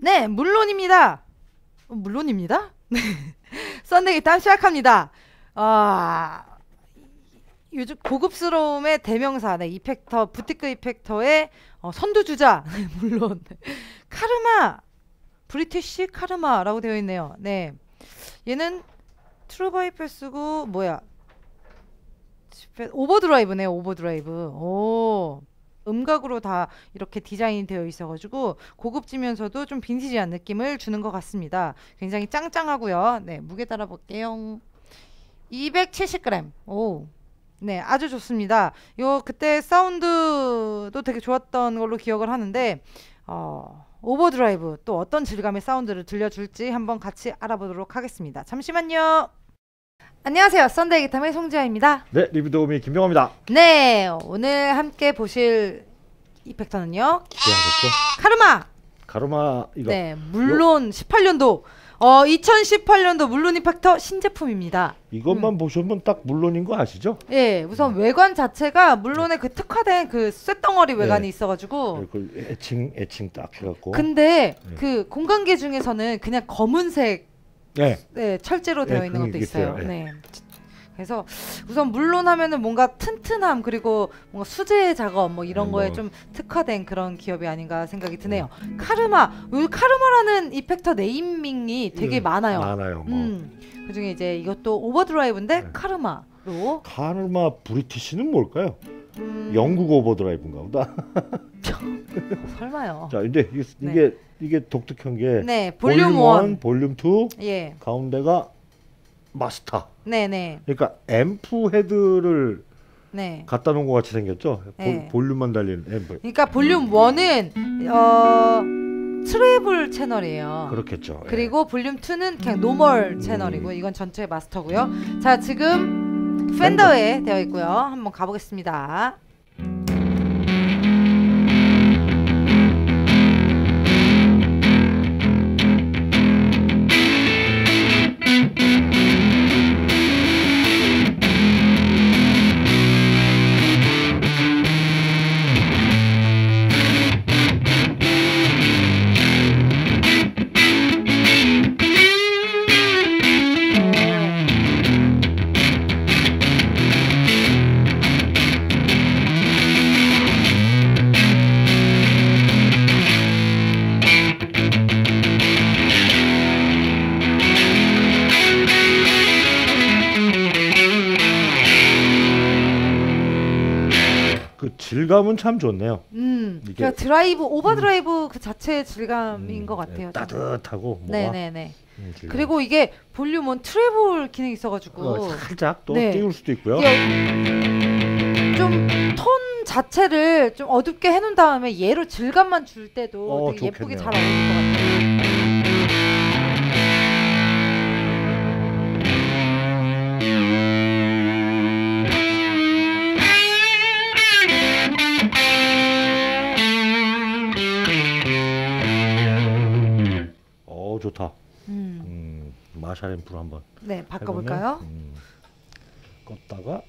네, 물론입니다. 물론입니다. 썬데이 기타 시작합니다. 요즘 고급스러움의 대명사, 네, 이펙터, 부티크 이펙터의 선두주자, 네, 물론 카르마, 브리티시 카르마라고 되어 있네요. 네, 얘는 트루바이패스고 뭐야? 오버드라이브네요. 오버드라이브. 오, 음각으로 다 이렇게 디자인이 되어 있어가지고 고급지면서도 좀 빈티지한 느낌을 주는 것 같습니다. 굉장히 짱짱하고요. 네, 무게 따라볼게요. 270g. 오, 네, 아주 좋습니다. 요 그때 사운드도 되게 좋았던 걸로 기억을 하는데 오버드라이브 또 어떤 질감의 사운드를 들려줄지 한번 같이 알아보도록 하겠습니다. 잠시만요. 안녕하세요. 썬데이 기타의 송지아입니다. 네, 리뷰 도우미 김병호입니다. 네, 오늘 함께 보실 이펙터는요. 기대하셨죠? 카르마. 이거. 네, 물론 18년도 2018년도 물론 이펙터 신제품입니다. 이것만 보시면 딱 물론인 거 아시죠? 예, 우선 외관 자체가 물론의 그 특화된 그 쇳덩어리 외관이 있어가지고 애칭 딱 해갖고. 근데 그 공간계 중에서는 그냥 검은색 네, 철제로 되어 있는 것도 있어요. 네. 그래서 우선 물론 하면은 뭔가 튼튼함 그리고 뭔가 수제 작업 뭐 이런 거에 좀 특화된 그런 기업이 아닌가 생각이 드네요. 카르마, 카르마라는 이펙터 네이밍이 되게 많아요. 많아요. 그중에 이제 이것도 오버드라이브인데 카르마로. 카르마 브리티시는 뭘까요? 영국 오버드라이브인가 보다. 설마요. 자, 이제 이게 독특한 게 네, 볼륨 1, 볼륨 2, 예, 가운데가 마스터. 네네. 그러니까 앰프 헤드를 네. 갖다 놓은 것 같이 생겼죠. 네. 볼륨만 달린 앰프. 그러니까 볼륨 1은 트래블 채널이에요. 그렇겠죠. 그리고 볼륨 2는 그냥 노멀 채널이고 이건 전체 마스터고요. 자, 지금 팬더에 되어 있고요. 한번 가보겠습니다. 그 질감은 참 좋네요. 그러니까 드라이브, 오버드라이브 그 자체의 질감인 것 같아요. 따뜻하고 뭐가. 네네네. 그리고 이게 볼륨은 트래블 기능이 있어가지고 살짝 또 띄울 수도 있고요. 좀 톤 자체를 좀 어둡게 해놓은 다음에 얘로 질감만 줄 때도 되게 예쁘게 잘 어울릴 것 같아요. 좋다. 마샬 앰프로 한번 바꿔볼까요? 껐다가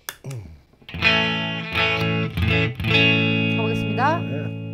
가보겠습니다. 네.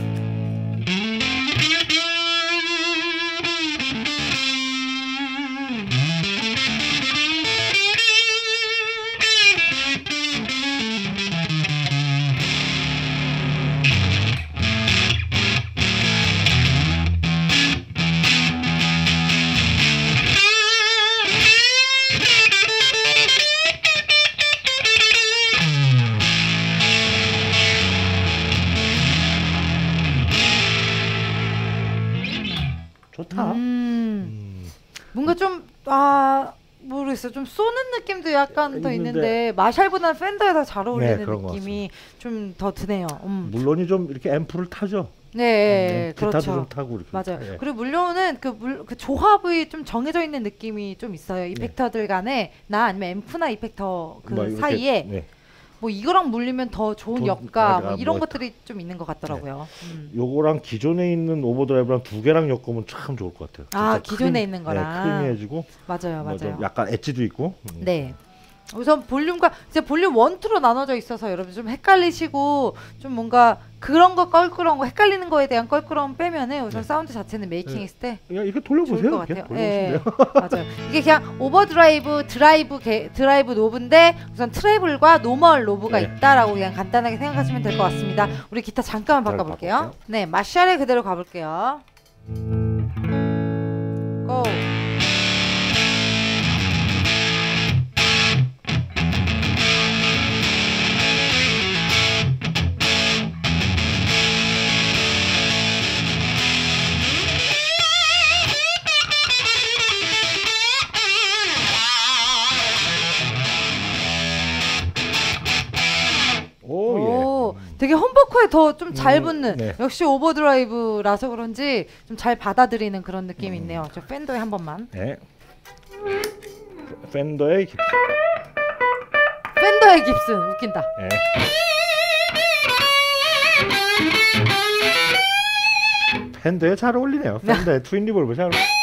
좋다. 뭔가 좀 모르겠어요. 좀 쏘는 느낌도 약간 더 있는데 마샬보다는 팬더에 더 잘 어울리는 느낌이 좀 더 드네요. 물론이 좀 이렇게 앰프를 타죠. 네, 기타도 그렇죠. 좀 타고 이렇게. 맞아요. 그리고 물론은 그 조합이 좀 정해져 있는 느낌이 좀 있어요. 이펙터들 간에 아니면 앰프나 이펙터 그 사이에 뭐 이거랑 물리면 더 좋은 역가 뭐 이런 것들이 좀 있는 것 같더라고요. 요거랑 기존에 있는 오버드라이브랑 두 개랑 엮으면 참 좋을 것 같아요. 기존에 있는 거랑 크리미해지고 맞아요. 약간 엣지도 있고. 네. 우선 볼륨과 이제 볼륨 1, 2로 나눠져 있어서 여러분 좀 헷갈리시고 좀 뭔가 그런 거 껄끄러운 거 헷갈리는 거에 대한 껄끄러움 빼면은 우선 사운드 자체는 메이킹 했을 때 그냥 이거 좋을 돌려보세요. 것 이렇게 같아요. 예, 돌려보시면 맞아요. 이게 그냥 오버드라이브, 드라이브 노브인데 우선 트래블과 노멀 노브가 네. 있다라고 그냥 간단하게 생각하시면 될 것 같습니다. 우리 기타 잠깐만 기타를 바꿔볼게요. 바꿔볼게요. 네, 마샬에 그대로 가볼게요. 고! 오, 오, 되게 험버커에 더 좀 잘 붙는 네. 역시 오버드라이브라서 그런지 좀 잘 받아들이는 그런 느낌이 있네요. 저 팬더에 한 번만. 네. 팬더의 깁슨. 팬더의 깁슨 웃긴다. 네. 팬더에 잘 어울리네요. 팬더의 트윈 리볼브 잘 어울리네요.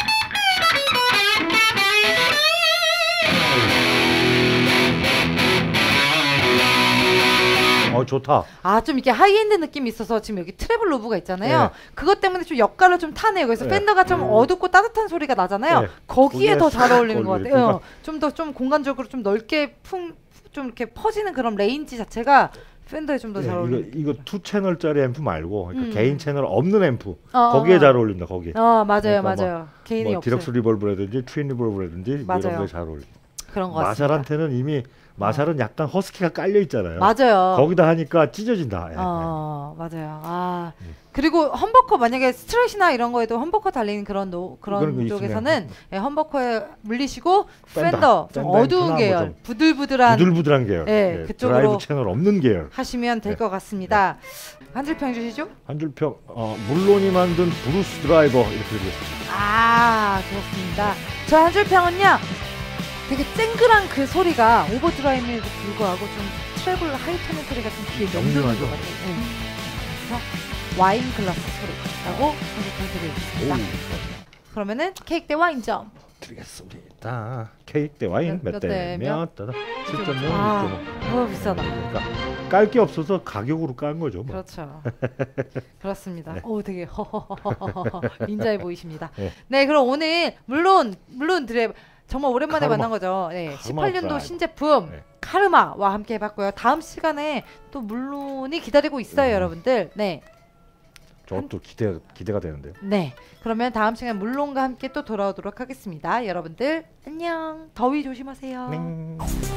좋다. 아, 좀 이렇게 하이엔드 느낌이 있어서 지금 여기 트래블 로브가 있잖아요. 네. 그것 때문에 좀 역할을 좀 타네요. 그래서 네. 팬더가 좀 어둡고 따뜻한 소리가 나잖아요. 네. 거기에 거기에 더 잘 싹 어울리는 것 어울리죠. 같아요. 좀 더 좀 공간적으로 좀 넓게 좀 이렇게 퍼지는 그런 레인지 자체가 팬더에 좀 더 잘 어울리는. 이거 2채널짜리 앰프 말고 그러니까 개인 채널 없는 앰프 어, 거기에 어. 잘 어울린다. 거기. 맞아요, 그러니까 맞아요. 개인이 뭐 없어요. 디럭스 리볼브라든지 트윈 리볼브라든지 뭐 맞아요. 이런 게 잘 어울려. 그런 거 같습니다. 마샬한테는 이미 마샬은 약간 허스키가 깔려 있잖아요. 맞아요. 거기다 하니까 찢어진다. 예, 맞아요. 아, 그리고 험버커 만약에 스트레이트나 이런 거에도 험버커 달리는 그런 그런 거 쪽에서는 있으면. 예, 험버커에 물리시고 팬더. 팬더 좀 팬더 어두운 앰프나 계열, 뭐 좀 부들부들한 부들부들한 계열. 예, 그쪽으로 드라이브 채널 없는 계열. 하시면 될 것 같습니다. 한 줄 평 주시죠? 한 줄평 물론이 만든 브루스 드라이버 이렇게 드리겠습니다. 아, 그렇습니다. 저 한 줄 평은요. 되게 쨍글한 그 소리가 오버드라이브에도 불구하고 좀 트래블 하이토는 소리가 좀 귀에 명중인 것 명중하죠. 같아요. 그래서 와인 글라스 소리라고 생각해드리겠습니다. 그러면은 케이크 대 와인점. 드리겠습니다. 케이크 대 와인 몇 몇 대 대 몇? 몇? 7.0, 아, 6.5. 너무 비싸다. 그러니까 깔 게 없어서 가격으로 깐 거죠. 뭐. 그렇죠. 그렇습니다. 네. 오, 되게 허허허허허 인자해 보이십니다. 네. 네, 그럼 오늘 물론 드랩 정말 오랜만에 카르마. 만난 거죠. 네, 카르마 18년도 드라이브. 신제품 네. 카르마와 함께 해봤고요. 다음 시간에 또 물론이 기다리고 있어요, 여러분들. 네, 저것도 기대가 되는데요. 네. 그러면 다음 시간 물론과 함께 또 돌아오도록 하겠습니다. 여러분들 안녕. 더위 조심하세요. 네.